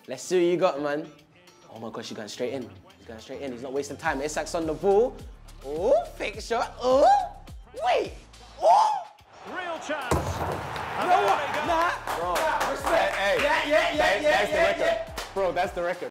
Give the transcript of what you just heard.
Let's see what you got, man. Oh my gosh, he's going straight in. He's going straight in. He's not wasting time. Isak's on the ball. Oh, fake shot. Oh, wait. Oh. Real chance. You know what? Nah. Bro, respect. Hey, that's the record. Bro, that's the record.